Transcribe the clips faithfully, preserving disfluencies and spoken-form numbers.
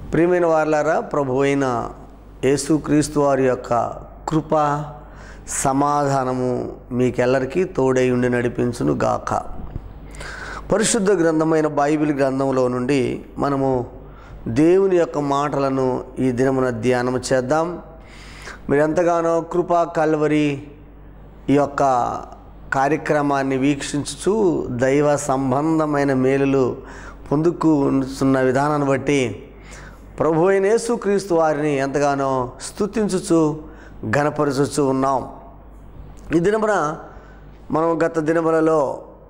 ప్రియమైన వారలారా, ప్రభువైన యేసుక్రీస్తు వారి యొక్క కృప సమాధానము మీకెల్లరికీ తోడై ఉండి నడిపించును గాక. పరిశుద్ధ గ్రంథమైన బైబిల్ గ్రంథంలో నుండి మనము దేవుని యొక్క మాటలను ఈ దినమున ధ్యానం చేద్దాం. మీరు ఎంతగానో కృపా కల్వరి ఈ యొక్క కార్యక్రమాన్ని వీక్షించుచు దైవ సంబంధమైన మేలులు పొందుకు ఉన్న విధానాన్ని బట్టి ప్రభు అయిన యేసుక్రీస్తు వారిని ఎంతగానో స్తుతించుచు ఘనపరచుచు ఉన్నాం. ఈ దినమున మనం గత దినములలో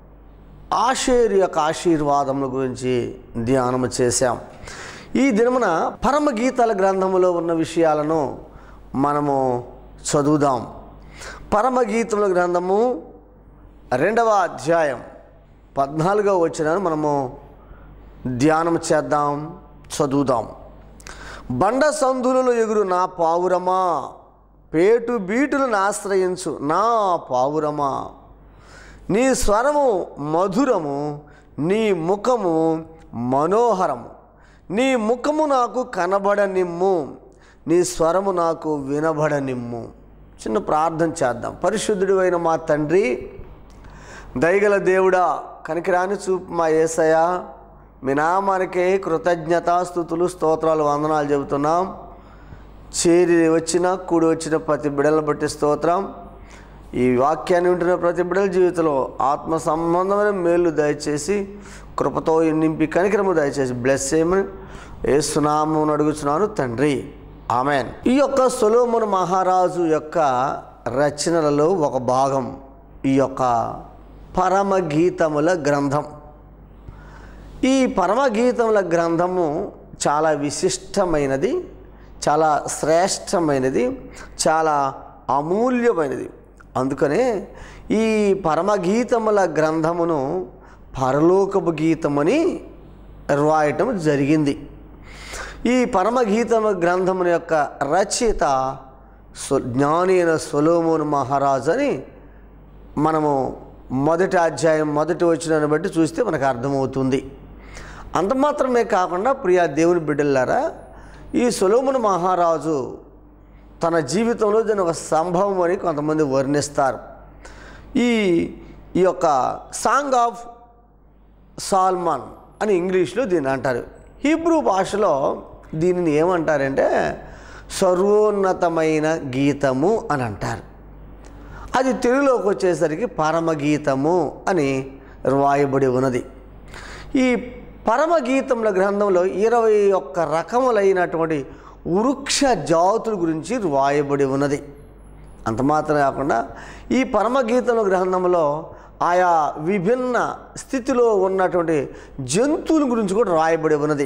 ఆషేరు యొక్క ఆశీర్వాదముల గురించి ధ్యానము చేశాం. ఈ దినమున పరమగీతాల గ్రంథములో ఉన్న విషయాలను మనము చదువుదాం. పరమగీతముల గ్రంథము రెండవ అధ్యాయం పద్నాలుగవ వచనాన్ని మనము ధ్యానం చేద్దాం, చదువుదాం. బండ సందులలో ఎగురు నా పావురమా, పేటు బీటులను ఆశ్రయించు నా పావురమా, నీ స్వరము మధురము, నీ ముఖము మనోహరము, నీ ముఖము నాకు కనబడనిమ్ము, నీ స్వరము నాకు వినబడనిమ్ము. చిన్న ప్రార్థన చేద్దాం. పరిశుద్ధుడు అయిన మా తండ్రి, దయగల దేవుడా, కనికరాని చూపు మా యేసయ్య, మీ నామానికే కృతజ్ఞతాస్తుతులు స్తోత్రాలు వందనాలు చెబుతున్నాం. చేరి వచ్చిన కూడి వచ్చిన ప్రతి బిడలను బట్టి స్తోత్రం. ఈ వాక్యాన్ని వింటున్న ప్రతి బిడల జీవితంలో ఆత్మ సంబంధమైన మేలు దయచేసి కృపతో నింపి కనికరము దయచేసి బ్లెస్ చేయమని యేసునామమున అడుగుచున్నాను తండ్రి, ఆమెన్. ఈ యొక్క సొలొమోను మహారాజు యొక్క రచనలలో ఒక భాగం ఈ యొక్క పరమగీతముల గ్రంథం. ఈ పరమగీతముల గ్రంథము చాలా విశిష్టమైనది, చాలా శ్రేష్టమైనది, చాలా అమూల్యమైనది. అందుకనే ఈ పరమగీతముల గ్రంథమును పరలోకపు గీతమని రాయటం జరిగింది. ఈ పరమగీతముల గ్రంథముల యొక్క రచయిత జ్ఞాని అయిన సొలొమోను మహారాజు అని మనము మొదటి అధ్యాయం మొదటి వచనాన్ని బట్టి చూస్తే మనకు అర్థమవుతుంది. అంత మాత్రమే కాకుండా ప్రియా దేవుని బిడ్డలారా, ఈ సొలొమోను మహారాజు తన జీవితంలో దీని ఒక సంభవం అని కొంతమంది వర్ణిస్తారు. ఈ ఈ యొక్క సాంగ్ ఆఫ్ సాల్మాన్ అని ఇంగ్లీష్లో దీన్ని అంటారు. హీబ్రూ భాషలో దీనిని ఏమంటారంటే సర్వోన్నతమైన గీతము అని అంటారు. అది తెలుగులోకి వచ్చేసరికి పరమగీతము అని రాయబడి ఉన్నది. ఈ పరమగీతముల గ్రంథంలో ఇరవై ఒక్క రకములైనటువంటి వృక్ష జాతుల గురించి రాయబడి ఉన్నది. అంత మాత్రమే కాకుండా ఈ పరమగీతముల గ్రంథంలో ఆయా విభిన్న స్థితిలో ఉన్నటువంటి జంతువుల గురించి కూడా రాయబడి ఉన్నది.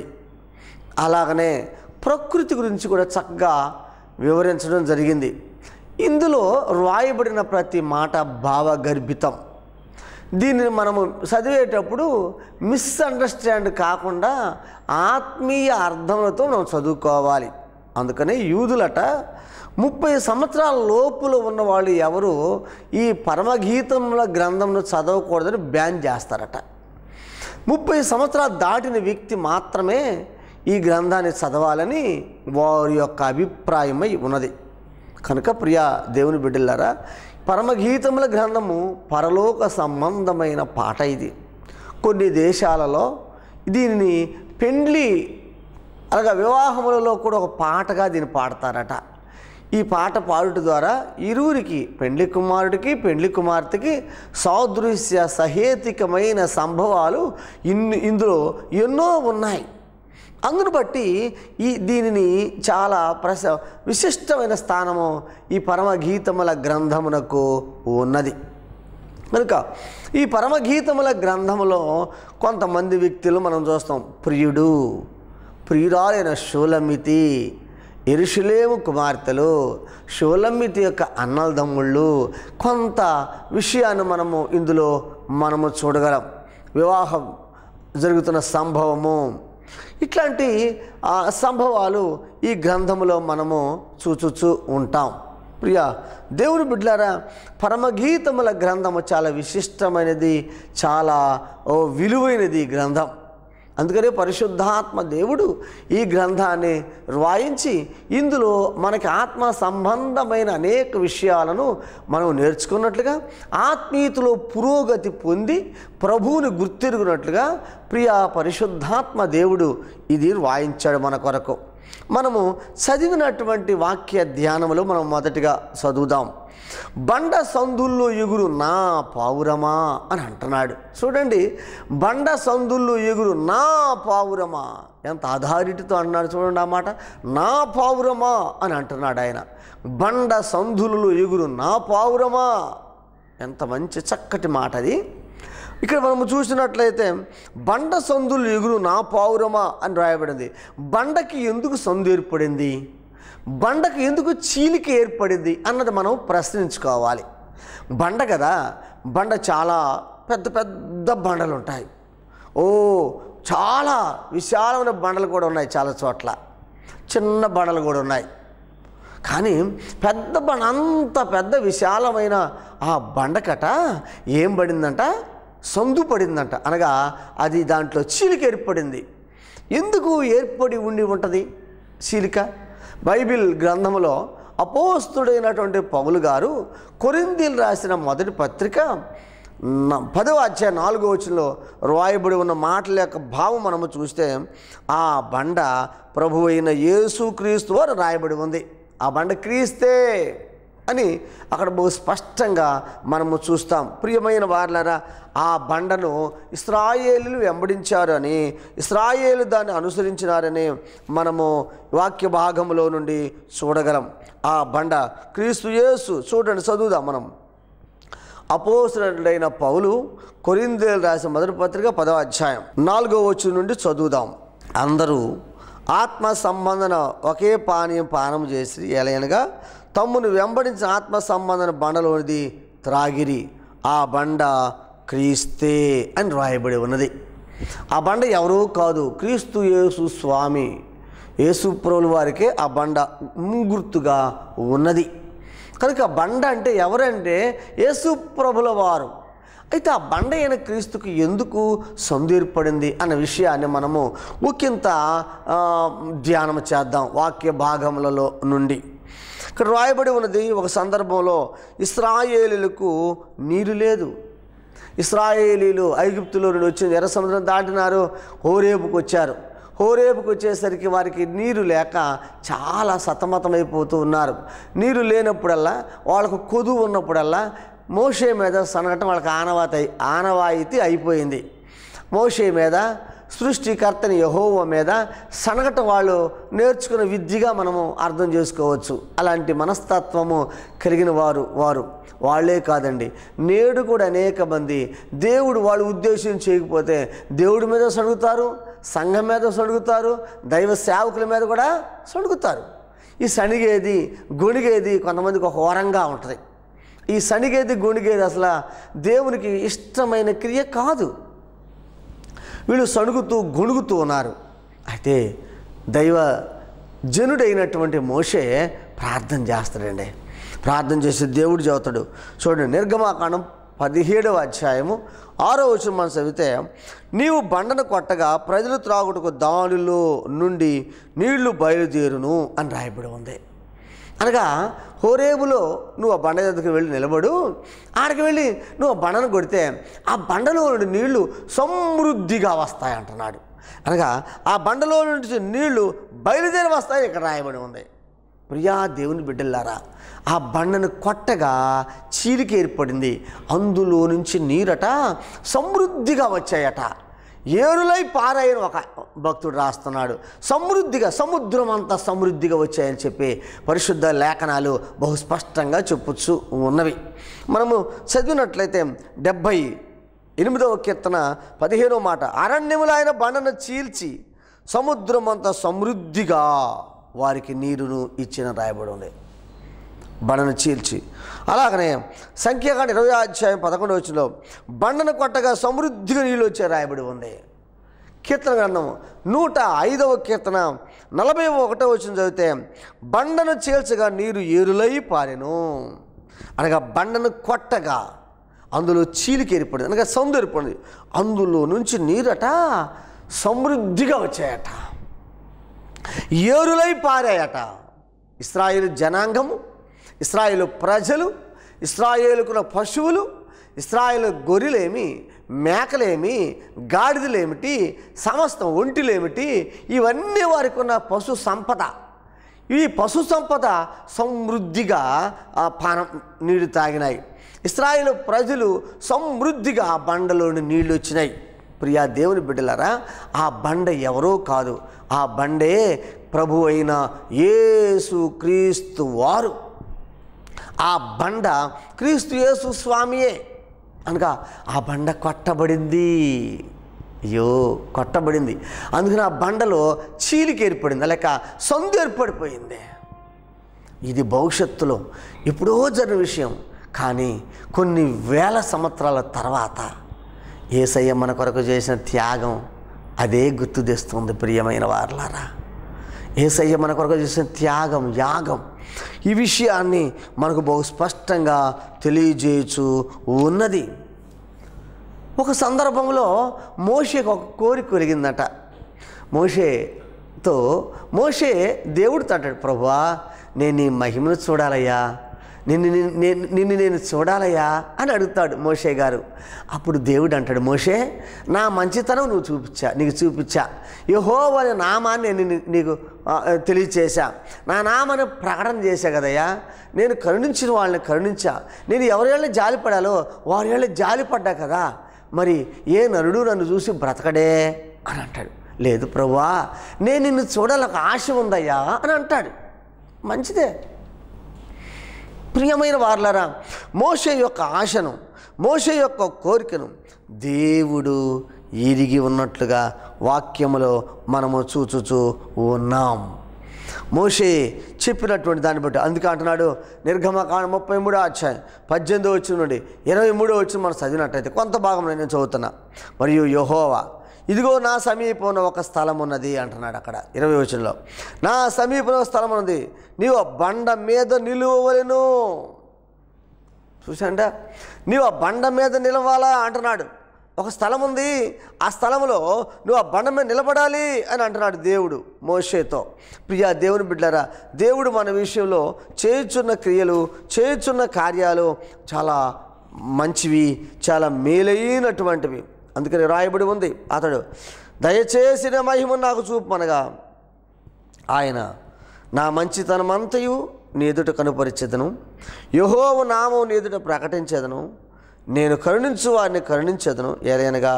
అలాగనే ప్రకృతి గురించి కూడా చక్కగా వివరించడం జరిగింది. ఇందులో రాయబడిన ప్రతి మాట భావగర్భితం. దీనిని మనము చదివేటప్పుడు మిస్అండర్స్టాండ్ కాకుండా ఆత్మీయ అర్థములతో మనం చదువుకోవాలి. అందుకనే యూదులట ముప్పై సంవత్సరాల లోపులో ఉన్నవాళ్ళు ఎవరు ఈ పరమగీతముల గ్రంథంను చదవకూడదని బ్యాన్ చేస్తారట. ముప్పై సంవత్సరాలు దాటిన వ్యక్తి మాత్రమే ఈ గ్రంథాన్ని చదవాలని వారి యొక్క అభిప్రాయమై ఉన్నది. కనుక ప్రియా దేవుని బిడ్డలారా, పరమగీతముల గ్రంథము పరలోక సంబంధమైన పాట. ఇది కొన్ని దేశాలలో దీనిని పెండ్లి అనగా వివాహములలో కూడా ఒక పాటగా దీన్ని పాడతారట. ఈ పాట పాడుట ద్వారా ఇరువురికి, పెండ్లి కుమారుడికి పెండ్లి కుమార్తెకి సాదృశ్య సహేతుకమైన సంభవాలు ఇన్ని ఇందులో ఎన్నో ఉన్నాయి. అందును బట్టి ఈ దీనిని చాలా ప్రస విశిష్టమైన స్థానము ఈ పరమగీతముల గ్రంథమునకు ఉన్నది. కనుక ఈ పరమగీతముల గ్రంథములో కొంతమంది వ్యక్తులు మనం చూస్తాం. ప్రియుడు, ప్రియురాలైన షూలమ్మితి, యెరూషలేము కుమార్తెలు, షూలమ్మితి యొక్క అన్నదమ్ముళ్ళు, కొంత విషయాన్ని మనము ఇందులో మనము చూడగలం. వివాహం జరుగుతున్న సంభవము, ఇట్లాంటి సంభవాలు ఈ గ్రంథములో మనము చూచుచూ ఉంటాం. ప్రియా దేవుని బిడ్డలారా, పరమగీతముల గ్రంథము చాలా విశిష్టమైనది, చాలా విలువైనది గ్రంథం. అందుకనే పరిశుద్ధాత్మ దేవుడు ఈ గ్రంథాన్ని రాయించి ఇందులో మనకి ఆత్మ సంబంధమైన అనేక విషయాలను మనం నేర్చుకున్నట్లుగా ఆత్మీయతలో పురోగతి పొంది ప్రభువుని గుర్తిరుగునట్లుగా ప్రియ పరిశుద్ధాత్మ దేవుడు ఇది రాయించాడు మన కొరకు. మనము చదివినటువంటి వాక్య ధ్యానములో మనం మొదటిగా చదువుదాం. బండ సందుల్లో ఎగురు నా పావురమా అని అంటున్నాడు. చూడండి, బండ సందుల్లో ఎగురు నా పావురమా, ఎంత అథారిటీతో అన్నాడు చూడండి ఆ మాట. నా పావురమా అని అంటున్నాడు ఆయన. బండ సందులలో ఎగురు నా పావురమా, ఎంత మంచి చక్కటి మాట అది. ఇక్కడ మనము చూసినట్లయితే బండ సందులు ఎగురు నా పావురమా అని రాయబడింది. బండకి ఎందుకు సందు ఏర్పడింది, బండకు ఎందుకు చీలిక ఏర్పడింది అన్నది మనం ప్రశ్నించుకోవాలి. బండ కదా, బండ చాలా పెద్ద పెద్ద బండలు ఉంటాయి. ఓ చాలా విశాలమైన బండలు కూడా ఉన్నాయి, చాలా చోట్ల చిన్న బండలు కూడా ఉన్నాయి. కానీ పెద్ద బండ, అంత పెద్ద విశాలమైన ఆ బండకట ఏం పడిందంట, సందు పడిందంట. అనగా అది దాంట్లో చీలిక ఏర్పడింది. ఎందుకు ఏర్పడి ఉండి ఉంటుంది చీలిక? బైబిల్ గ్రంథంలో అపోస్తుడైనటువంటి పౌలు గారు కొరింథీయులకు రాసిన మొదటి పత్రిక పదవ అధ్యాయం నాలుగో వచనంలో రాయబడి ఉన్న మాటల యొక్క భావం మనము చూస్తే ఆ బండ ప్రభువు అయిన యేసుక్రీస్తు వారు రాయబడి ఉంది. ఆ బండ క్రీస్తే అని అక్కడ బహు స్పష్టంగా మనము చూస్తాం. ప్రియమైన వారలారా, ఆ బండను ఇశ్రాయేలీయులు వెంబడించారు అని, ఇశ్రాయేలు దాన్ని అనుసరించినారని మనము వాక్య భాగంలో నుండి చూడగలం. ఆ బండ క్రీస్తు యేసు. చూడండి, చదువుదాం మనం. అపోస్తలుడైన పౌలు కొరింథీయులకు రాసిన మొదటి పత్రిక పదవ అధ్యాయం నాలుగో వచనం నుండి చదువుదాం. అందరూ ఆత్మ సంబంధన ఒకే పానీయం పానం చేసి ఎలయనగా తమ్మును వెంబడించిన ఆత్మ సంబంధన బండలోనిది త్రాగిరి, ఆ బండ క్రీస్తే అని రాయబడి ఉన్నది. ఆ బండ ఎవరో కాదు, క్రీస్తు యేసు స్వామి యేసు ప్రభుల వారికే ఆ బండ ముంగుర్తుగా ఉన్నది. కనుక బండ అంటే ఎవరంటే యేసు ప్రభుల వారు. అయితే ఆ బండ అయిన క్రీస్తుకు ఎందుకు సందు ఏర్పడింది అన్న విషయాన్ని మనము ఒకంత ధ్యానం చేద్దాం వాక్య భాగములలో నుండి. ఇక్కడ రాయబడి ఉన్నది, ఒక సందర్భంలో ఇశ్రాయేలీయులకు నీరు లేదు. ఇశ్రాయేలీయులు ఐగుప్తులో నుండి వచ్చి ఎర్ర సముద్రం దాటినారు, హోరేబుకు వచ్చారు. హోరేబుకు వచ్చేసరికి వారికి నీరు లేక చాలా సతమతమైపోతూ ఉన్నారు. నీరు లేనప్పుడల్లా, వాళ్ళకు కొదువు ఉన్నప్పుడల్లా మోషే మీద సనగటం వాళ్ళకి ఆనవాతి ఆనవాయితీ అయిపోయింది. మోషే మీద, సృష్టికర్తని యెహోవా మీద సనగటం వాళ్ళు నేర్చుకున్న విద్యగా మనము అర్థం చేసుకోవచ్చు. అలాంటి మనస్తత్వము కలిగిన వారు వారు వాళ్ళే కాదండి, నేడు కూడా అనేక మంది దేవుడు వాళ్ళు ఉద్దేశం చేయకపోతే దేవుడి మీద సణుగుతారు, సంఘం మీద సణుగుతారు, దైవ సేవకుల మీద కూడా సణుగుతారు. ఈ సణిగేది గొణిగేది కొంతమందికి ఒక వరంగా ఉంటుంది. ఈ సణిగేది గొణిగేది అసలు దేవునికి ఇష్టమైన క్రియ కాదు. వీళ్ళు సణుగుతూ గొణుగుతూ ఉన్నారు. అయితే దైవ జనుడైనటువంటి మోషే ప్రార్థన చేస్తాడండి. ప్రార్థన చేసి దేవుడు చెబుతాడు. చూడండి, నిర్గమాకాండం పదిహేడవ అధ్యాయము ఆరో వచనం మనం చదివితే, నీవు బండను కొట్టగా ప్రజలు త్రాగుటకు దానిలో నుండి నీళ్లు బయలుదేరును అని రాయబడి ఉంది. అనగా హోరేబులో నువ్వు ఆ బండ దగ్గరికి వెళ్ళి నిలబడు, ఆడికి వెళ్ళి నువ్వు ఆ బండను కొడితే ఆ బండలో నుండి నీళ్లు సమృద్ధిగా వస్తాయి అంటున్నాడు. అనగా ఆ బండలో నుంచి నీళ్లు బయలుదేరి వస్తాయి ఇక్కడ రాయబడి ఉంది. ప్రియా దేవుని బిడ్డలారా, ఆ బండను కొట్టగా చీలిక ఏర్పడింది, అందులో నుంచి నీరట సమృద్ధిగా వచ్చాయట. ఏరులై పారాయని ఒక భక్తుడు రాస్తున్నాడు. సమృద్ధిగా, సముద్రం అంతా సమృద్ధిగా వచ్చాయని చెప్పి పరిశుద్ధ లేఖనాలు బహు స్పష్టంగా చెప్పొచ్చు ఉన్నవి. మనము చదివినట్లయితే డెబ్భై ఎనిమిదవ కీర్తన పదిహేనవ మాట, అరణ్యములో ఆయన బండను చీల్చి సముద్రం అంతా సమృద్ధిగా వారికి నీరును ఇచ్చిన రాయబడి ఉంది. బండను చీల్చి. అలాగనే సంఖ్యాకాండ ఇరవై అధ్యాయం పదకొండవ వచనంలో బండను కొట్టగా సమృద్ధిగా నీళ్ళు వచ్చే రాయబడి ఉంది. కీర్తన గ్రంథం నూట ఐదవ కీర్తన నలభై ఒకటో వచనం చదివితే బండను చీల్చగా నీరు ఏరులై పారెను. అనగా బండను కొట్టగా అందులో చీలిక ఏర్పడింది, అనగా సందు ఏర్పడింది, అందులో నుంచి నీరట సమృద్ధిగా వచ్చాయట, ఏరులై పారాయట. ఇశ్రాయేలు జనాంగము, ఇశ్రాయేలు ప్రజలు, ఇశ్రాయేలుకున్న పశువులు, ఇశ్రాయేలు గొర్రెలేమి, మేకలేమి, గాడిదలేమిటి, సమస్తం ఒంటిలేమిటి, ఇవన్నీ వారికి ఉన్న పశు సంపద. ఈ పశు సంపద సమృద్ధిగా ఆ పానం నీళ్లు తాగినాయి. ఇశ్రాయేలు ప్రజలు సమృద్ధిగా ఆ బండలోని నీళ్ళు వచ్చినాయి. ప్రియా దేవుని బిడ్డలారా, ఆ బండ ఎవరో కాదు, ఆ బండే ప్రభు అయిన యేసు క్రీస్తు వారు. ఆ బండ క్రీస్తు యేసు స్వామియే. అనగా ఆ బండ కొట్టబడింది. అయ్యో కొట్టబడింది. అందుకని ఆ బండలో చీలిక ఏర్పడింది, లేక సందు ఏర్పడిపోయింది. ఇది భవిష్యత్తులో ఎప్పుడో జరిగిన విషయం. కానీ కొన్ని వేల సంవత్సరాల తర్వాత యేసయ్య మన కొరకు చేసిన త్యాగం అదే గుర్తు తెస్తుంది. ప్రియమైన వారలారా, యేసయ్య మన కొరకు చేసిన త్యాగం, యాగం, ఈ విషయాన్ని మనకు బహు స్పష్టంగా తెలియజేయచ్చు ఉన్నది. ఒక సందర్భంలో మోషేకు ఒక కోరిక కలిగిందట. మోషేతో మోషే దేవుడితో అంటాడు, ప్రభువా నేను నీ మహిమను చూడాలయ్యా, నిన్ను నేను నిన్ను నేను చూడాలయ్యా అని అడుగుతాడు మోషే గారు. అప్పుడు దేవుడు అంటాడు, మోషే నా మంచితనం నువ్వు చూపించా నీకు చూపించా యెహోవా అనే నామాన్ని నేను నీకు తెలియచేశా, నా నామాన్ని ప్రకటన చేశా కదయ్యా, నేను కరుణించిన వాళ్ళని కరుణించా, నేను ఎవరేళ్ళని జాలిపడాలో వారేళ్ళ జాలిపడ్డా కదా, మరి ఏ నరుడు నన్ను చూసి బ్రతకడే అని అంటాడు. లేదు ప్రభువా నేను నిన్ను చూడాలని ఆశ ఉందయ్యా అని అంటాడు. మంచిదే. ప్రియమైన వారలారా, మోషే యొక్క ఆశను, మోషే యొక్క కోరికను దేవుడు ఎరిగి ఉన్నట్లుగా వాక్యములో మనము చూచుచూ ఉన్నాం. మోషే చెప్పినటువంటి దాన్ని బట్టి అందుకే అంటున్నాడు, నిర్గమకాండం ముప్పై మూడో అధ్యాయం పద్దెనిమిదో వచ్చిన నుండి ఇరవై మూడో వచ్చిన మనం చదివినట్టయితే కొంత భాగం నేను చదువుతున్నా. మరియు యెహోవా ఇదిగో నా సమీపంలో ఒక స్థలం ఉన్నది అంటున్నాడు. అక్కడ ఇరవై వచనంలో నా సమీపంలో స్థలం ఉన్నది, నీవు బండ మీద నిలువవలెను. చూసాంట, నీవు ఆ బండ మీద నిలవాలా అంటున్నాడు. ఒక స్థలం ఉంది, ఆ స్థలంలో నువ్వు ఆ బండ మీద నిలబడాలి అని అంటున్నాడు దేవుడు మోషేతో. ప్రియా దేవుని బిడ్డలారా, దేవుడు మన విషయంలో చేయుచున్న క్రియలు, చేయుచున్న కార్యాలు చాలా మంచివి, చాలా మేలైనటువంటివి. అందుకని రాయబడి ఉంది, అతడు దయచేసిన మహిమ నాకు చూపమనగా ఆయన నా మంచితనమంతయు నీ ఎదుట కనుపరిచెదను, యెహోవా నామం నీ ఎదుట ప్రకటించెదను, నేను కరుణించు వారిని కరుణించెదను, ఏదైనగా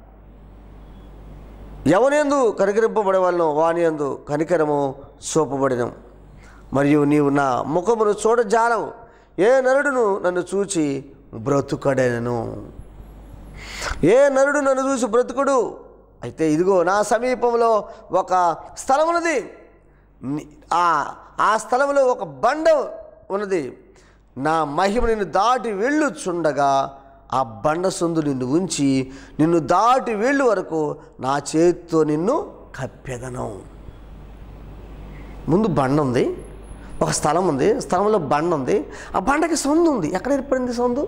ఎవనందు కనికరింపబడవలనో వాని యందు కనికరము చూపబడినం. మరియు నీవు నా ముఖమును చూడజాలవు, ఏ నరుడును నన్ను చూచి బ్రతుకడెను. ఏ నరుడు నన్ను చూసి బ్రతుకుడు. అయితే ఇదిగో నా సమీపంలో ఒక స్థలం ఉన్నది, ఆ స్థలంలో ఒక బండ ఉన్నది, నా మహిమ నిన్ను దాటి వెళ్ళుచుండగా ఆ బండ సందు నిన్ను ఉంచి నిన్ను దాటి వెళ్ళు వరకు నా చేతితో నిన్ను కప్పెదను. ముందు బండ ఉంది, ఒక స్థలం ఉంది, స్థలంలో బండ ఉంది, ఆ బండకి సొందు ఉంది. ఎక్కడ ఏర్పడింది సొందు?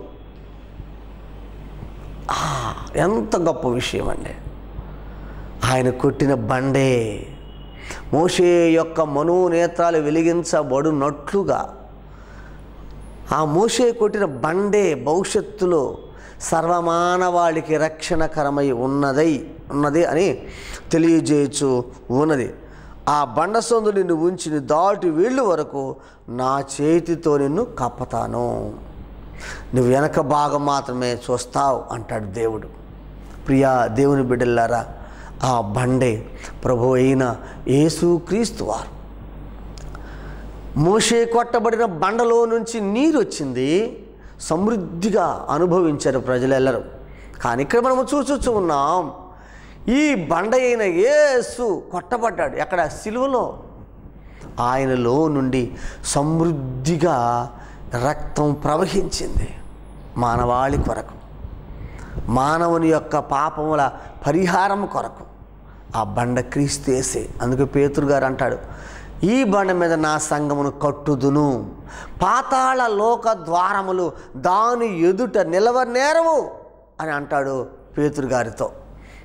ఎంత గొప్ప విషయం అండి. ఆయన కొట్టిన బండే మోషే యొక్క మనోనేత్రాలు వెలిగించబడునట్లుగా ఆ మోషే కొట్టిన బండే భవిష్యత్తులో సర్వమానవాళికి రక్షణకరమై ఉన్నదై ఉన్నది అని తెలియజేయచ్చు ఉన్నది. ఆ బండ సందు నిన్ను ఉంచి దాటి వెళ్ళు వరకు నా చేతితో నిన్ను కప్పతాను, నువ్వు వెనక భాగం మాత్రమే చూస్తావు అంటాడు దేవుడు. ప్రియా దేవుని బిడ్డలారా, ఆ బండే ప్రభు అయిన యేసుక్రీస్తు వారు. మోషే కొట్టబడిన బండలో నుంచి నీరు వచ్చింది, సమృద్ధిగా అనుభవించారు ప్రజలెల్లరూ. కానీ ఇక్కడ మనము చూచూచు ఉన్నాం, ఈ బండ అయిన యేసు కొట్టబడ్డాడు. ఎక్కడ? సిలువలో. ఆయనలో నుండి సమృద్ధిగా రక్తం ప్రవహించింది మానవాళి కొరకు, మానవుని యొక్క పాపముల పరిహారం కొరకు. ఆ బండ క్రీస్తు యేసే. అందుకే పేతురు గారు అంటాడు, ఈ బండ మీద నా సంఘమును కట్టుదును, పాతాళ లోక ద్వారములు దాని ఎదుట నిలవనేరవు అని అంటాడు పేతురు గారితో.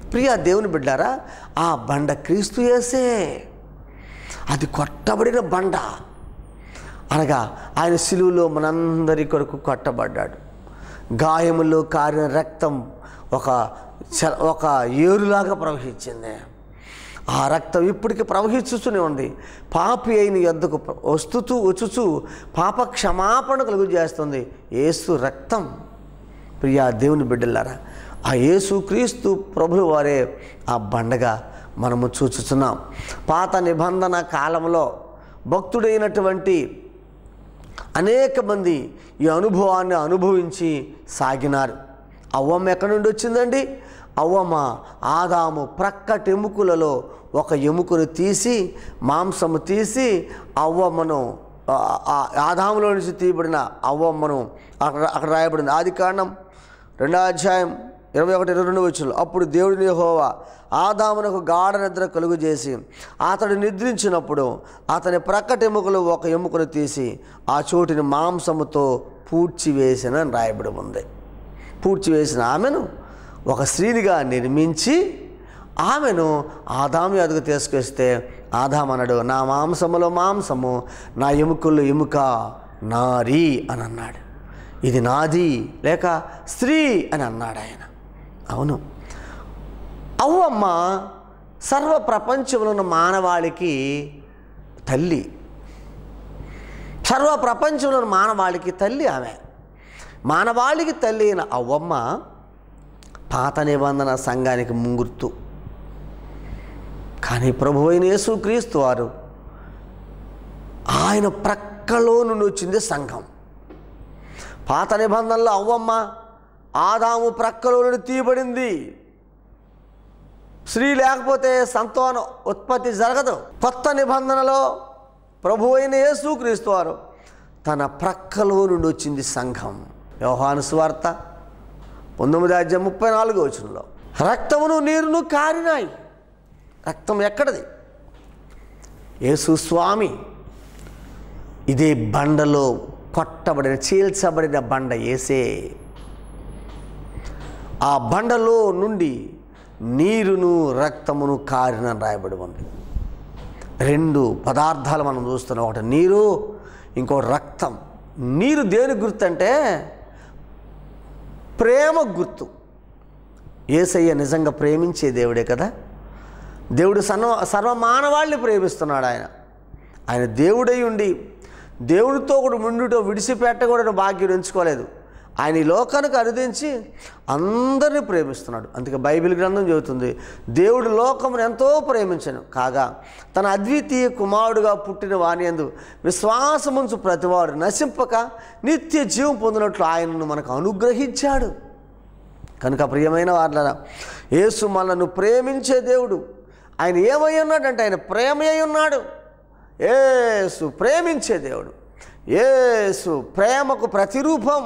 ప్రియ దేవుని బిడ్డారా, ఆ బండ క్రీస్తు యేసే. అది కొట్టబడిన బండ అనగా ఆయన శిలువలో మనందరి కొరకు కొట్టబడ్డాడు. గాయములో కారిన రక్తం ఒక ఒక ఏరులాగా ప్రవహించింది. ఆ రక్తం ఇప్పటికీ ప్రవహిస్తూనే ఉంది. పాపి అయిన యొద్దకు వస్తూ వచ్చుచు పాప క్షమాపణ కలుగు చేస్తుంది యేసు రక్తం. ప్రియా దేవుని బిడ్డలారా, ఆ యేసు క్రీస్తు ప్రభువు వారే ఆ బండగా మనము చూచుచున్నాం. పాత నిబంధన కాలంలో భక్తుడైనటువంటి అనేక మంది ఈ అనుభవాన్ని అనుభవించి సాగినారు. అవ్వమ్మ ఎక్కడి నుండి వచ్చిందండి? అవ్వమ్మ ఆదాము ప్రక్కటెముకలలో ఒక ఎముకను తీసి మాంసము తీసి అవ్వమ్మను ఆదాములో నుంచి తీయబడిన అవ్వమ్మను అక్కడ అక్కడ రాయబడింది. ఆది కాండం రెండో అధ్యాయం ఇరవై ఒకటి ఇరవై రెండు వచనాలు. అప్పుడు దేవుడిని యెహోవా ఆదామునకు గాఢ నిద్ర కలుగు చేసి అతడు నిద్రించినప్పుడు అతని ప్రక్కటెముకలు ఒక ఎముకను తీసి ఆ చోటిని మాంసముతో పూడ్చివేసిన అని రాయబడి ఉంది. పూడ్చివేసిన ఆమెను ఒక స్త్రీనిగా నిర్మించి ఆమెను ఆదాము ఎదుగు తీసుకొస్తే ఆదాము అన్నాడు, నా మాంసములో మాంసము, నా ఎముకల్లో ఎముక నారి అని అన్నాడు. ఇది నాది లేక స్త్రీ అని అన్నాడు ఆయన. అవును, అవ్వమ్మ సర్వ ప్రపంచంలో ఉన్న మానవాళికి తల్లి. సర్వ ప్రపంచంలో ఉన్న మానవాళికి తల్లి ఆమె. మానవాళికి తల్లి అయిన అవ్వమ్మ పాత నిబంధన సంఘానికి ముంగుర్తు. కానీ ప్రభు అయిన యేసుక్రీస్తు వారు ఆయన ప్రక్కలో నుండి వచ్చింది సంఘం. పాత నిబంధనలో అవ్వమ్మ ఆదాము ప్రక్కలో నుండి తీయబడింది. స్త్రీ లేకపోతే సంతానం ఉత్పత్తి జరగదు. కొత్త నిబంధనలో ప్రభు అయిన యేసుక్రీస్తు వారు తన ప్రక్కలో నుండి వచ్చింది సంఘం. యోహాను సువార్త పంతొమ్మిది అధ్యాయం ముప్పై నాలుగో వచనంలో రక్తమును నీరును కారినాయి. రక్తం ఎక్కడది? యేసు స్వామి ఇదే బండలో కొట్టబడిన చీల్చబడిన బండ యేసే. ఆ బండలో నుండి నీరును రక్తమును కారిన రాయబడి ఉంది. రెండు పదార్థాలు మనం చూస్తున్నాం, ఒకటి నీరు, ఇంకో రక్తం. నీరు దేని గుర్తు అంటే ప్రేమ గుర్తు. యేసయ్య నిజంగా ప్రేమించే దేవుడే కదా. దేవుడు సర్వ సర్వమానవాళ్ళని ప్రేమిస్తున్నాడు. ఆయన ఆయన దేవుడై ఉండి దేవుడితో కూడా ముందుతో విడిచిపెట్టకూడని భాగ్యం ఎంచుకోలేదు. ఆయన ఈ లోకానికి అరుదించి అందరినీ ప్రేమిస్తున్నాడు. అందుకే బైబిల్ గ్రంథం చెబుతుంది, దేవుడు లోకమును ఎంతో ప్రేమించను కాగా తన అద్వితీయ కుమారుడుగా పుట్టిన వాని యందు విశ్వాసముంచు ప్రతివాడు నశింపక నిత్య జీవం పొందినట్లు ఆయనను మనకు అనుగ్రహించాడు. కనుక ప్రియమైన వారులారా, యేసు మనల్ని ప్రేమించే దేవుడు. ఆయన ఏమై ఉన్నాడంటే ఆయన ప్రేమయ్య ఉన్నాడు. యేసు ప్రేమించే దేవుడు. యేసు ప్రేమకు ప్రతిరూపం.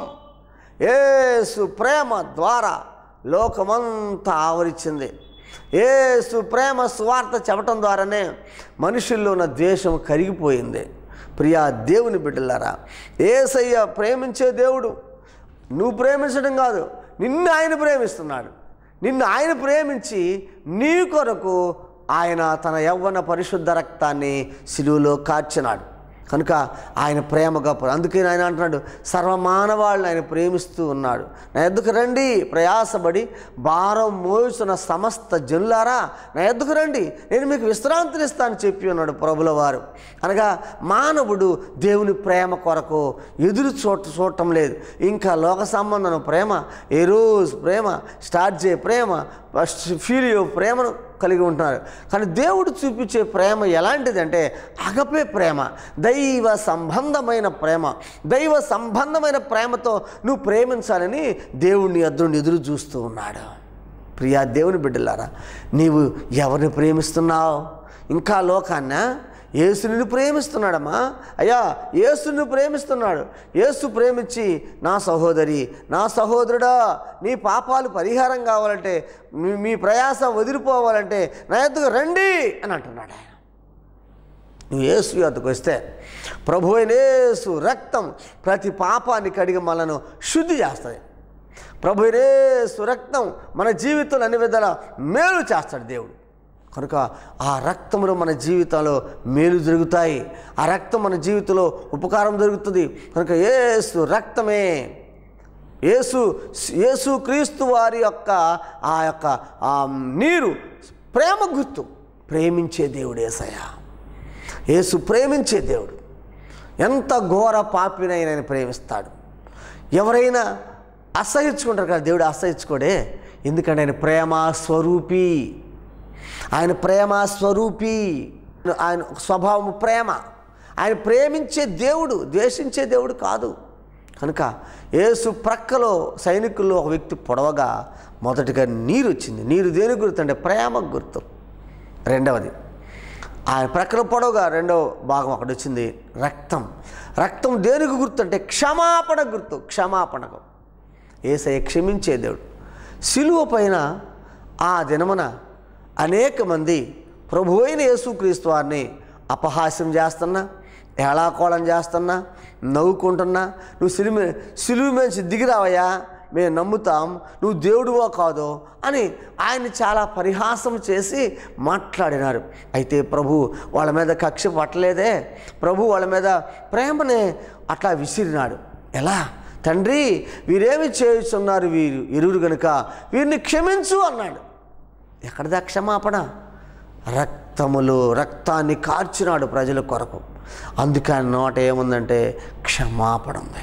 యేసు ప్రేమ ద్వారా లోకమంతా ఆవరించింది. యేసు ప్రేమ స్వార్థ చెప్పటం ద్వారానే మనుషుల్లో ఉన్న ద్వేషం కరిగిపోయింది. ప్రియా దేవుని బిడ్డలారా, యేసయ్య ప్రేమించే దేవుడు. నువ్వు ప్రేమించడం కాదు, నిన్ను ఆయన ప్రేమిస్తున్నాడు. నిన్ను ఆయన ప్రేమించి నీ కొరకు ఆయన తన యవ్వన పరిశుద్ధ రక్తాన్ని శిలువలో కార్చినాడు. కనుక ఆయన ప్రేమ గొప్ప. అందుకే ఆయన అంటున్నాడు, సర్వమానవాళ్ళని ఆయన ప్రేమిస్తూ ఉన్నాడు. నా ఎద్దుకు రండి ప్రయాసపడి భారం మోస్తున్న సమస్త జనులారా, నా ఎద్దుకు రండి, నేను మీకు విశ్రాంతినిస్తాను చెప్పి ఉన్నాడు ప్రభుల వారు. అనగా మానవుడు దేవుని ప్రేమ కొరకు ఎదురు చూట చూడటం లేదు. ఇంకా లోక సంబంధం ప్రేమ, ఏ రోజు ప్రేమ, స్టార్ట్ చేయ ప్రేమ, ఫస్ట్ ఫీలియో ప్రేమను కలిగి ఉంటున్నారు. కానీ దేవుడు చూపించే ప్రేమ ఎలాంటిదంటే అగపే ప్రేమ, దైవ సంబంధమైన ప్రేమ. దైవ సంబంధమైన ప్రేమతో నువ్వు ప్రేమించాలని దేవుడిని ఎదురు ఎదురు చూస్తూ ఉన్నాడు. ప్రియా దేవుని బిడ్డలారా, నీవు ఎవరిని ప్రేమిస్తున్నావు? ఇంకా లోకాన్న యేసుని ప్రేమిస్తున్నాడమ్మా. అయ్యా, యేసుని ప్రేమిస్తున్నాడు. యేసు ప్రేమించి, నా సహోదరి, నా సహోదరుడా, నీ పాపాలు పరిహారం కావాలంటే, మీ మీ ప్రయాస వదిలిపోవాలంటే నా యొద్దకు రండి అని అంటున్నాడు ఆయన. నువ్వు యేసు యొద్దకు వస్తే ప్రభు అయిన యేసు రక్తం ప్రతి పాపాన్ని కడిగి మనను శుద్ధి చేస్తుంది. ప్రభు యేసు రక్తం మన జీవితంలో అన్ని విధాల మేలు చేస్తాడు దేవుడు. కనుక ఆ రక్తంలో మన జీవితంలో మేలు జరుగుతాయి, ఆ రక్తం మన జీవితంలో ఉపకారం జరుగుతుంది. కనుక యేసు రక్తమే, యేసు యేసు క్రీస్తు వారి యొక్క ఆ యొక్క ఆ నీరు ప్రేమ గుర్తు. ప్రేమించే దేవుడు యేసయ్య. యేసు ప్రేమించే దేవుడు. ఎంత ఘోర పాపినైనా ఆయన ప్రేమిస్తాడు. ఎవరైనా అసహించుకుంటారు కదా, దేవుడు అసహించుకోడే. ఎందుకంటే ఆయన ప్రేమ స్వరూపి. ఆయన ప్రేమ స్వరూపి. ఆయన స్వభావం ప్రేమ. ఆయన ప్రేమించే దేవుడు, ద్వేషించే దేవుడు కాదు. కనుక యేసు ప్రక్కలో సైనికుల్లో ఒక వ్యక్తి పొడవగా మొదటిగా నీరు వచ్చింది. నీరు దేని గుర్తు అంటే ప్రేమ గుర్తు. రెండవది ఆయన ప్రక్కలో పొడవగా రెండవ భాగం అక్కడ వచ్చింది రక్తం. రక్తం దేనికి గుర్తు అంటే క్షమాపణ గుర్తు. క్షమాపణకు యేసయ్య క్షమించే దేవుడు. సిలువ పైన ఆ దినమున అనేక మంది ప్రభు అయిన యేసుక్రీస్తు వారిని అపహాస్యం చేస్తున్నా, ఏళాకోళం చేస్తున్నా, నవ్వుకుంటున్నా, నువ్వు సిలువ సిలువ మీద దిగిరావయ్యా, మేము నమ్ముతాం, నువ్వు దేవుడువో కాదో అని ఆయన చాలా పరిహాసం చేసి మాట్లాడినారు. అయితే ప్రభు వాళ్ళ మీద కక్ష పట్టలేదే. ప్రభు వాళ్ళ మీద ప్రేమనే అట్లా విసిరినాడు. ఎలా? తండ్రి, వీరేమి చేస్తున్నారు, వీరు ఇరువురు గనుక వీరిని క్షమించు అన్నాడు. ఎక్కడిదా క్షమాపణ? రక్తములో రక్తాన్ని కార్చినాడు ప్రజల కొరకు. అందుకే ఆయన నోట ఏముందంటే క్షమాపణ ఉంది.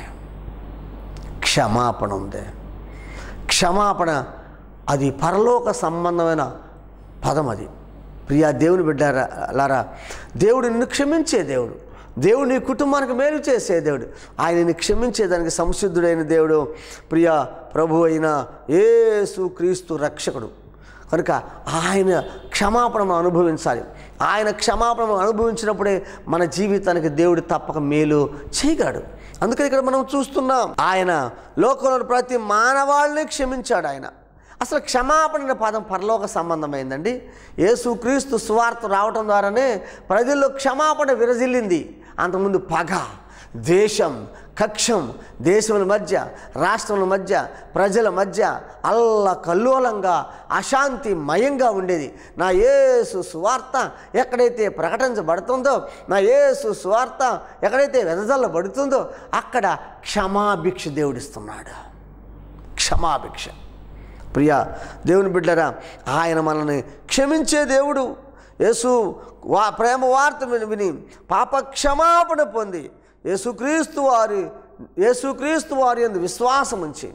క్షమాపణ ఉంది. క్షమాపణ అది పరలోక సంబంధమైన పదం. అది ప్రియా దేవుని బిడ్డలారా, దేవుడు నిన్ను క్షమించే దేవుడు. దేవుడు నీ కుటుంబానికి మేలు చేసే దేవుడు. ఆయనని క్షమించేదానికి సంసిద్ధుడైన దేవుడు ప్రియా ప్రభు అయిన యేసు క్రీస్తు రక్షకుడు. కనుక ఆయన క్షమాపణను అనుభవించాలి. ఆయన క్షమాపణను అనుభవించినప్పుడే మన జీవితానికి దేవుడు తప్పక మేలు చేయగలడు. అందుకని ఇక్కడ మనం చూస్తున్నాం, ఆయన లోకంలో ప్రతి మానవాళ్ళని క్షమించాడు. ఆయన అసలు క్షమాపణ అనే పదం పరలోక సంబంధమైందండి. యేసుక్రీస్తు సువార్త రావటం ద్వారానే ప్రజల్లో క్షమాపణ విరజిల్లింది. అంతకుముందు పగ, ద్వేషం, కక్షం దేశముల మధ్య, రాష్ట్రముల మధ్య, ప్రజల మధ్య అల్ల కల్లోలంగా అశాంతిమయంగా ఉండేది. నా యేసు సువార్త ఎక్కడైతే ప్రకటించబడుతుందో, నా యేసు సువార్త ఎక్కడైతే వెదజల్లబడుతుందో అక్కడ క్షమాభిక్ష దేవుడిస్తున్నాడు. క్షమాభిక్ష. ప్రియా దేవుని బిడ్డరా, ఆయన మనల్ని క్షమించే దేవుడు. యేసు వా ప్రేమ వార్త విని విని పాప క్షమాపణ పొంది యేసుక్రీస్తు వారి యేసుక్రీస్తు వారి యందు విశ్వాసం ఉంచి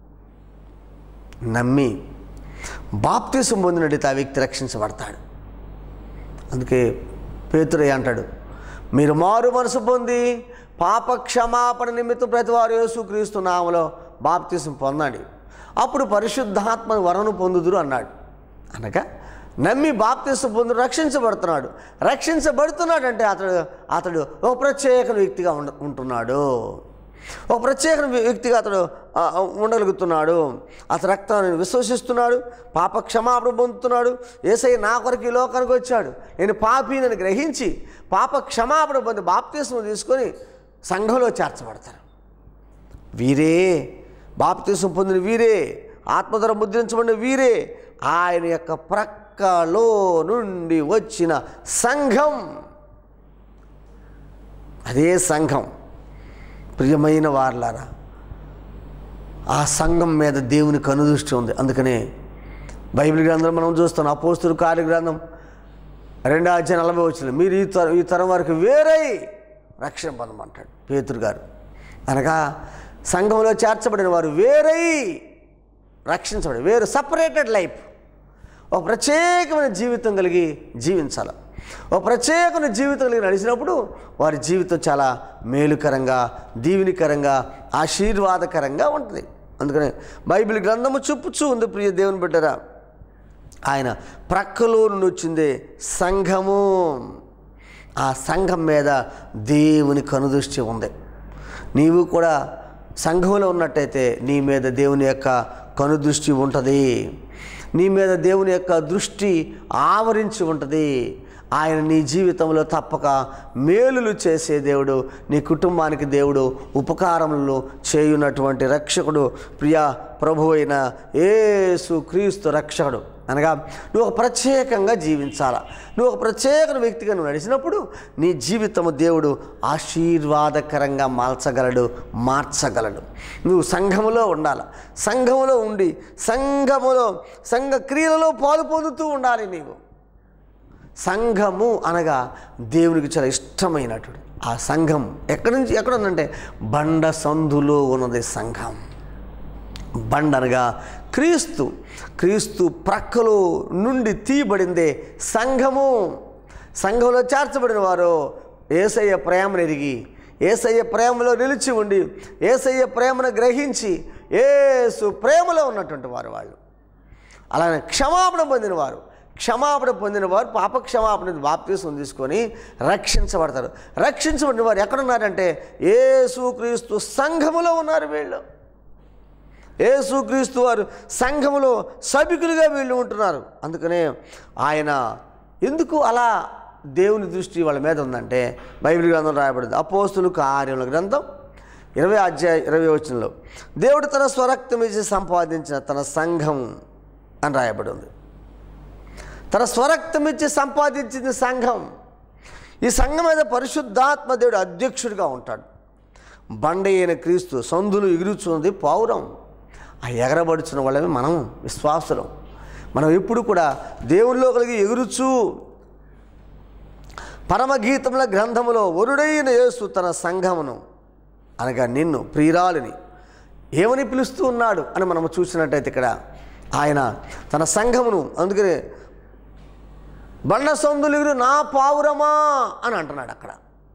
నమ్మి బాప్తిసం పొందినట్టు ఆ వ్యక్తి రక్షించబడతాడు. అందుకే పేతురు అంటాడు, మీరు మారు మనసు పొంది పాప క్షమాపణ నిమిత్తం ప్రతి వారు యేసుక్రీస్తు నామములో బాప్తిసం పొందండి, అప్పుడు పరిశుద్ధాత్మ వరను పొందుదురు అన్నాడు. అనగా నమ్మి బాప్తిసం పొందు రక్షించబడుతున్నాడు. రక్షించబడుతున్నాడు అంటే అతడు అతడు ఒక ప్రత్యేక వ్యక్తిగా ఉండ ఉంటున్నాడు ఒక ప్రత్యేక వ్యక్తిగా అతడు ఉండగలుగుతున్నాడు. అతడు రక్తాన్ని విశ్వసిస్తున్నాడు, పాప క్షమాపణ పొందుతున్నాడు. యేసయ్య నా కొరకు ఈ లోకానికి వచ్చాడు, నేను పాపినని గ్రహించి పాప క్షమాపణ పొంది బాప్తిసం తీసుకొని సంఘంలో చేర్చబడతారు. వీరే బాప్తిసం పొందిన వీరే, ఆత్మధర ముద్రించబడిన వీరే ఆయన యొక్క ప్రక్కలో నుండి వచ్చిన సంఘం. అదే సంఘం. ప్రియమైన వారలారా, ఆ సంఘం మీద దేవుని కనుదృష్టి ఉంది. అందుకనే బైబిల్ గ్రంథం మనం చూస్తాం, అపోస్తుల కార్య గ్రంథం రెండో అధ్యాయం నలభై వచ్చిన మీరు ఈ తరం ఈ తరం వరకు వేరై రక్షణ పొందమంటాడు పేతురు గారు. అనగా సంఘంలో చేర్చబడిన వారు వేరై రక్షించబడి, వేరు సపరేటెడ్ లైఫ్, ఒక ప్రత్యేకమైన జీవితం కలిగి జీవించాలి. ఒక ప్రత్యేకమైన జీవితం కలిగి నడిచినప్పుడు వారి జీవితం చాలా మేలుకరంగా, దీవెనికరంగా, ఆశీర్వాదకరంగా ఉంటుంది. అందుకని బైబిల్ గ్రంథము చూపుచూ ఉంది ప్రియ దేవుని బిడ్డరా, ఆయన ప్రక్కలో నుండి వచ్చిందే సంఘము. ఆ సంఘం మీద దేవుని కనుదృష్టి ఉంది. నీవు కూడా సంఘంలో ఉన్నట్టయితే నీ మీద దేవుని యొక్క కనుదృష్టి ఉంటుంది. నీ మీద దేవుని యొక్క దృష్టి ఆవరించి ఉంటుంది. ఆయన నీ జీవితంలో తప్పక మేలులు చేసే దేవుడు, నీ కుటుంబానికి దేవుడు ఉపకారములు చేయున్నటువంటి రక్షకుడు, ప్రియ ప్రభు అయిన యేసు క్రీస్తు రక్షకుడు. అనగా నువ్వు ఒక ప్రత్యేకంగా జీవించాలా, నువ్వు ఒక ప్రత్యేక వ్యక్తిగా నువ్వు నడిచినప్పుడు నీ జీవితము దేవుడు ఆశీర్వాదకరంగా మార్చగలడు మార్చగలడు నువ్వు సంఘములో ఉండాలి, సంఘములో ఉండి సంఘములో సంఘ క్రియలలో పాలు పొందుతూ ఉండాలి. నీవు సంఘము అనగా దేవునికి చాలా ఇష్టమైనటువంటి ఆ సంఘం ఎక్కడి నుంచి ఎక్కడ ఉందంటే బండ సందులో ఉన్నది సంఘం. బండ అనగా క్రీస్తు, క్రీస్తు ప్రక్కలో నుండి తీయబడిందే సంఘము. సంఘంలో చేర్చబడిన వారు యేసయ్య ప్రేమను ఎరిగి, యేసయ్య ప్రేమలో నిలిచి ఉండి, యేసయ్య ప్రేమను గ్రహించి యేసు ప్రేమలో ఉన్నటువంటి వారు వాళ్ళు. అలానే క్షమాపణ పొందినవారు, క్షమాపణ పొందిన వారు పాప క్షమాపణ బాప్తీసం తీసుకొని రక్షించబడతారు. రక్షించబడిన వారు ఎక్కడున్నారంటే యేసుక్రీస్తు సంఘములో ఉన్నారు. వీళ్ళు యేసుక్రీస్తు వారు సంఘములో సభికులుగా వీళ్ళు ఉంటున్నారు. అందుకనే ఆయన ఎందుకు అలా దేవుని దృష్టి వాళ్ళ మీద ఉందంటే బైబిల్ గ్రంథం రాయబడింది. అపోస్తుల కార్యముల గ్రంథం ఇరవై అధ్యాయ ఇరవై వచనంలో దేవుడు తన స్వరక్తం ఇచ్చి సంపాదించిన తన సంఘం అని రాయబడి ఉంది. తన స్వరక్తం ఇచ్చి సంపాదించింది సంఘం. ఈ సంఘం మీద పరిశుద్ధాత్మ దేవుడు అధ్యక్షుడిగా ఉంటాడు. బండ అయిన క్రీస్తు సందులు ఎగురుచున్నది పావురం. ఆ ఎగరబడుచున్న వాళ్ళమే మనం విశ్వాసులం. మనం ఎప్పుడు కూడా దేవునిలో కలిగి ఎగురుచు పరమగీతముల గ్రంథములో వరుడైన యేసు తన సంఘమును అనగా నిన్ను ప్రియురాలిని ఏమని పిలుస్తూ ఉన్నాడు అని మనం చూసినట్టయితే ఇక్కడ ఆయన తన సంఘమును, అందుకనే బండ సందులు నా పావురమా అని అంటున్నాడు. అక్కడ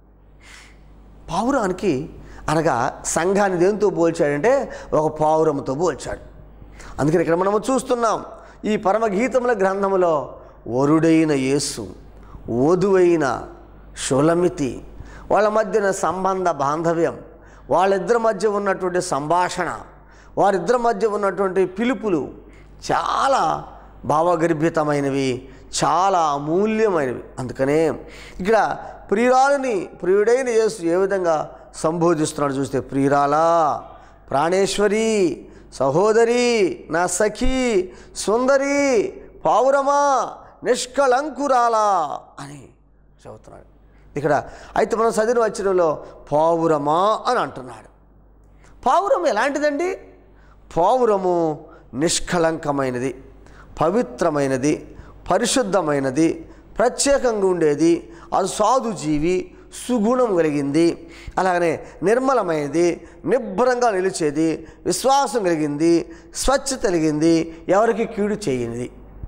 పావురానికి అనగా సంఘాన్ని దేంతో పోల్చాడంటే ఒక పావురంతో పోల్చాడు. అందుకని ఇక్కడ మనము చూస్తున్నాం ఈ పరమగీతముల గ్రంథములో వరుడైన యేసు, వధువైన షులమితి, వాళ్ళ మధ్యన సంబంధ బాంధవ్యం, వాళ్ళిద్దరి మధ్య ఉన్నటువంటి సంభాషణ, వారిద్దరి మధ్య ఉన్నటువంటి పిలుపులు చాలా భావగర్భితమైనవి, చాలా అమూల్యమైనవి. అందుకనే ఇక్కడ ప్రియురాలని ప్రియుడైన యేసు ఏ విధంగా సంబోధిస్తున్నాడు చూస్తే, ప్రియురాలా, ప్రాణేశ్వరి, సహోదరి, నా సఖి, సుందరి, పావురమా, నిష్కళంకురాలా అని చెబుతున్నాడు ఇక్కడ. అయితే మనం చదివిన వచ్చినలో పావురమా అని అంటున్నాడు. పావురం ఎలాంటిదండి? పావురము నిష్కళంకమైనది, పవిత్రమైనది, పరిశుద్ధమైనది, ప్రత్యేకంగా ఉండేది, అది సాధుజీవి, సుగుణం కలిగింది, అలాగనే నిర్మలమైనది, నిబ్బరంగా నిలిచేది, విశ్వాసం కలిగింది, స్వచ్ఛత కలిగింది, ఎవరికి కీడు చేయనిది.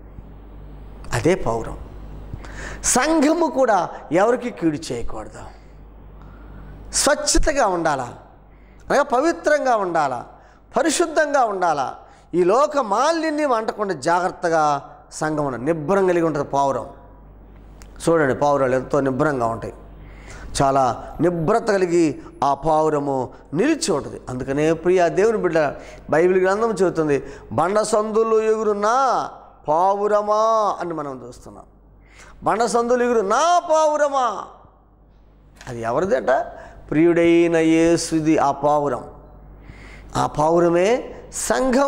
అదే పౌరం. సంఘము కూడా ఎవరికి కీడు చేయకూడదు, స్వచ్ఛతగా ఉండాలా, అనగా పవిత్రంగా ఉండాలా, పరిశుద్ధంగా ఉండాలా, ఈ లోక మాలిన్యం అంటకుండా జాగ్రత్తగా సంఘం నిబ్బరం కలిగి ఉంటుంది పావురం. చూడండి, పావురాలు ఎంతో నిబ్బరంగా ఉంటాయి, చాలా నిబ్రత కలిగి ఆ పావురము నిలిచి ఉంటుంది. అందుకనే ప్రియ దేవుని బిడ్డ బైబిల్ గ్రంథం చెబుతుంది, బండ సందులు ఎగురున్నా పావురమా అని మనం చూస్తున్నాం. బండ సందులు ఎగురు నా పావురమా, అది ఎవరిదట? ప్రియుడైన యేసుది ఆ పావురం. ఆ పావురమే సంఘం.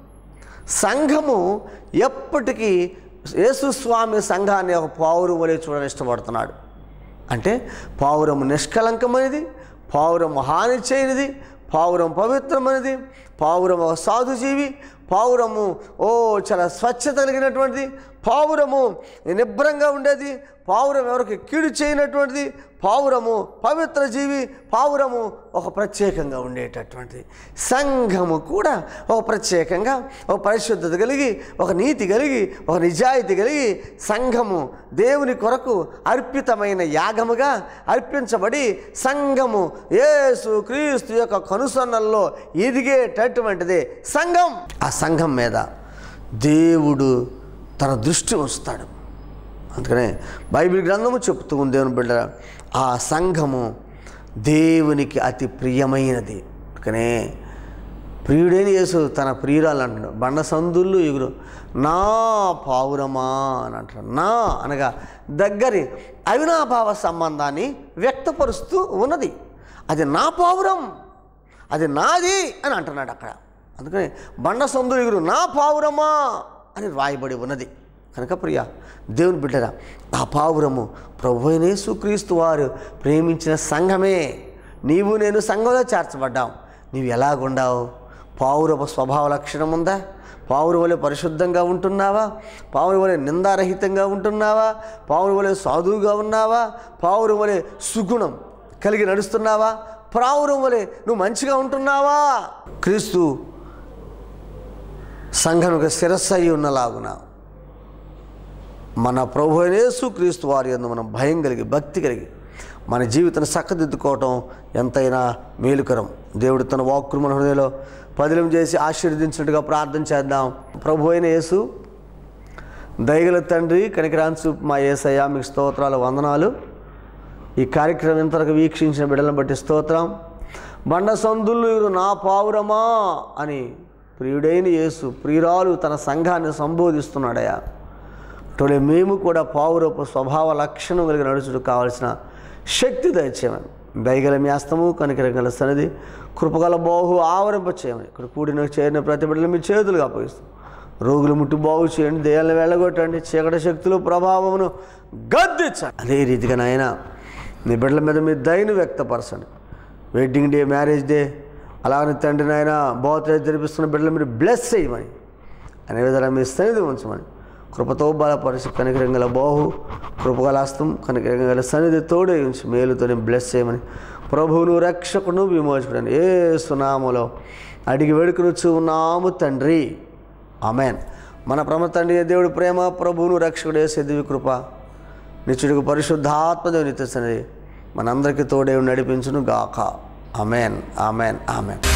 సంఘము ఎప్పటికీ యేసుస్వామి సంఘాన్ని ఒక పావురం వలె చూడని ఇష్టపడుతున్నాడు. అంటే పావురము నిష్కలంకమైనది, పావురము హాని చేయనిది, పావురం పవిత్రమైనది, పావురం ఒక సాధుజీవి, పావురము ఓ చాలా స్వచ్ఛత కలిగినటువంటిది, పావురము నిబ్బరంగా ఉండేది, పావురం ఎవరికి కీడు చేయనటువంటిది, పావురము పవిత్ర జీవి, పావురము ఒక ప్రత్యేకంగా ఉండేటటువంటిది. సంఘము కూడా ఒక ప్రత్యేకంగా ఒక పరిశుద్ధత కలిగి, ఒక నీతి కలిగి, ఒక నిజాయితీ కలిగి, సంఘము దేవుని కొరకు అర్పితమైన యాగముగా అర్పించబడి సంఘము యేసు క్రీస్తు యొక్క కనుసన్నల్లో ఎదిగేటటువంటిదే సంఘం. ఆ సంఘం మీద దేవుడు తన దృష్టి ఉంచుతాడు. అందుకనే బైబిల్ గ్రంథము చెప్తూ ఉంది దేవుని బిడ్డ, ఆ సంఘము దేవునికి అతి ప్రియమైనది. అందుకనే ప్రియుడైన యేసు తన ప్రియురాలు అంటాడు, బండ సందుళ్ళు ఎగురు నా పావురమా అని అంటాడు. నా అనగా దగ్గరి అవినాభావ సంబంధాన్ని వ్యక్తపరుస్తూ ఉన్నది. అది నా పావురం, అది నాది అని అంటున్నాడు అక్కడ. అందుకని బండ సందులు ఎగురు నా పావురమా అని రాయబడి ఉన్నది. కనుక ప్రియ దేవుని బిడ్డరా, ఆ పావురము ప్రభువైన యేసుక్రీస్తు వారు ప్రేమించిన సంఘమే. నీవు నేను సంఘంలో చేర్చబడ్డాం. నీవు ఎలాగుండావు? పావురపు స్వభావ లక్షణం ఉందా? పావురు వలె పరిశుద్ధంగా ఉంటున్నావా? పావురు వలె నిందారహితంగా ఉంటున్నావా? పావురు వలె సాధువుగా ఉన్నావా? పావురు వలె సుగుణం కలిగి నడుస్తున్నావా? పావురం వలె నువ్వు మంచిగా ఉంటున్నావా? క్రీస్తు సంఘముకు శిరస్సు అయి ఉన్నలాగున మన ప్రభువైన యేసుక్రీస్తు వారి యందు మనం భయం కలిగి భక్తి కలిగి మన జీవితాన్ని చక్కదిద్దుకోవటం ఎంతైనా మేలుకరం. దేవుడు తన వాక్కును మన హృదయంలో పదిలం చేసి ఆశీర్వదించినట్టుగా ప్రార్థన చేద్దాం. ప్రభువైన యేసు, దయగల తండ్రి, కనికరాంచు మా యేసయ్య, మీకు స్తోత్రాలు, వందనాలు. ఈ కార్యక్రమం ఇంతవరకు వీక్షించిన బిడ్డలను బట్టి స్తోత్రం. బండ సందులు నా పావురమా అని ప్రియుడైన యేసు ప్రియురాలు తన సంఘాన్ని సంబోధిస్తున్నాడయ్యా. అటువలే మేము కూడా పావురపు స్వభావ లక్షణం కలిగి నడుచుడు కావాల్సిన శక్తి దయచేయమని, దయగల మీ హస్తము కనికరగల సన్నిధి కృపగల బాహు ఆవరింప చేయమని, ఇక్కడ కూడిన చేరిన ప్రతి బిడ్డలు మీ చేతులుగా అప్పగిస్తాం. రోగులు ముట్టు బాగు చేయండి, దేయాలను వెళ్ళగొట్టండి, చీకటి శక్తులు ప్రభావమును గద్దించండి. అదే రీతిగా నాయన నీ బిడ్డల మీద మీ దయను వ్యక్తపరచండి. వెడ్డింగ్ డే, మ్యారేజ్ డే, అలాగని తండ్రి నాయన బర్త్డే జరిపిస్తున్న బిడ్డలు మీరు బ్లెస్ చేయమని, అనే విధాలా మీ సన్నిధి ఉంచమని, కృపతో బలపరిచి కనికరంగల బాహు కృపగల హస్తం కనికరంగల సన్నిధి తోడే ఉంచి మేలుతోనే బ్లెస్ చేయమని, ప్రభువును రక్షకును విమోచకుడని యేసు నామములో అడిగి వేడుకొనుచు ఉన్నాము తండ్రి, ఆమేన్. మన పరమ తండ్రి దేవుడి ప్రేమ, ప్రభువును రక్షకుడు యేసు దివ్య కృప, నిత్యుడికి పరిశుద్ధాత్మ దేవుని సన్నిధి మనందరికీ తోడే నడిపించును గాక. ఆమేన్, ఆమేన్, ఆమేన్.